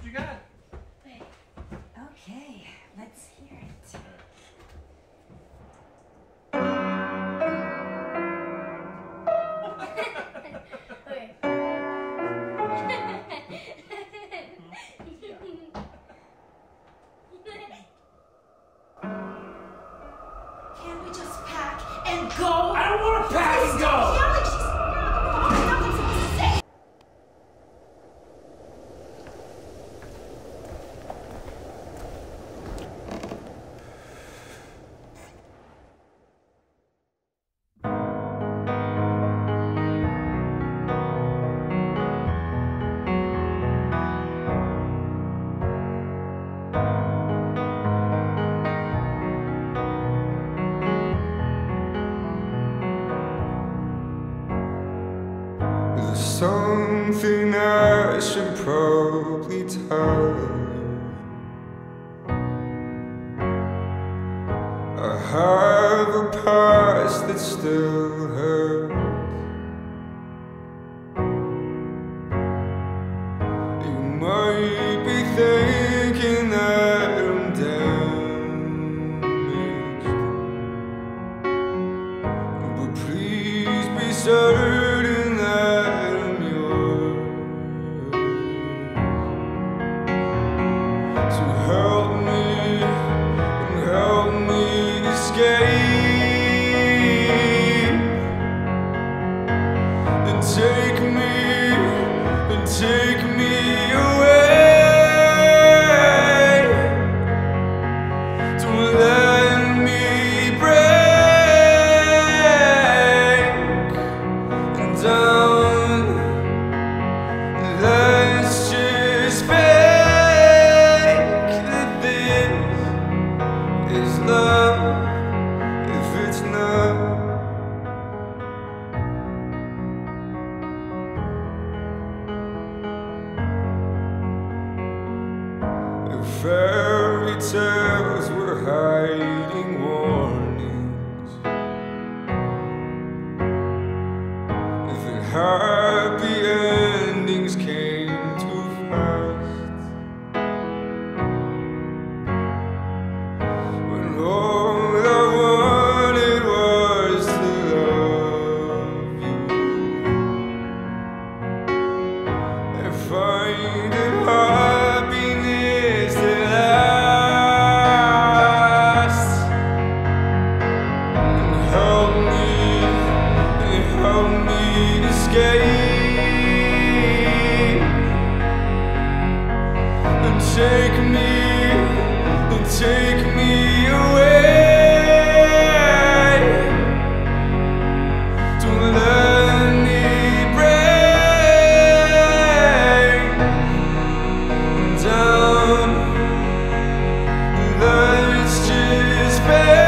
you got? Okay, let's hear it. Okay. Can't we just pack and go? I don't want to pack and go! Yelling, she's nothing supposed to say. There's something I should probably tell you. I have a past that still hurts. You might be thinking that I'm damaged, but please be certain that I'm yours. So help me and help me escape, and take me away. Don't let me break down. Let's just fake that this is love if it's not. If fairy tales were hiding warnings, if happy endings came too fast, when all I wanted was to love you and find that happiness that lasts, and help me escape, and take me away. Don't let me break down. Let's just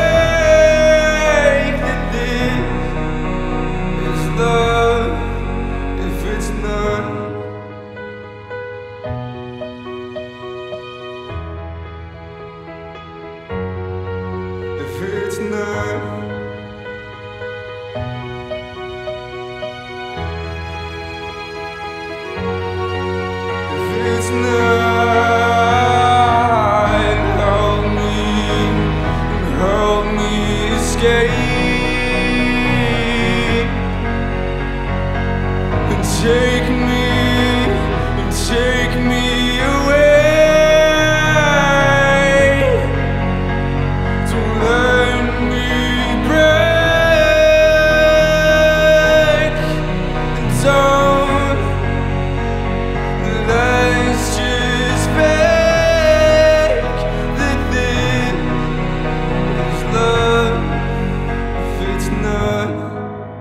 fake that this is love if it's not. If it's not. If it's not, help me escape, and take me away. Don't let me break down. Let's just fake that this is love if it's not.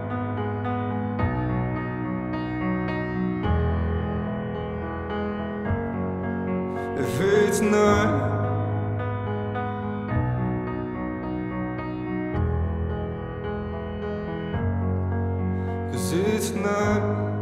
If it's not. 'Cause it's not.